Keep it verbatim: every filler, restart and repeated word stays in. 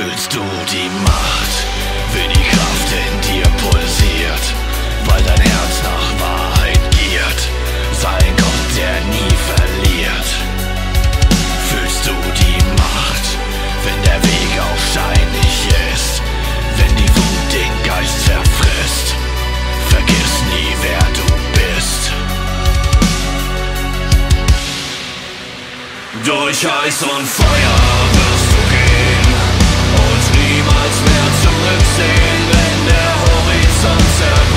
Fühlst du die Macht, wie die Kraft in dir pulsiert, weil dein Herz nach Wahrheit giert, sei ein Gott, der nie verliert. Fühlst du die Macht, wenn der Weg auch steinig ist, wenn die Wut den Geist zerfrisst, vergiss nie, wer du bist. Durch Eis und Feuer wirst du gehen und niemals mehr zurücksehen, wenn der Horizont zerbricht.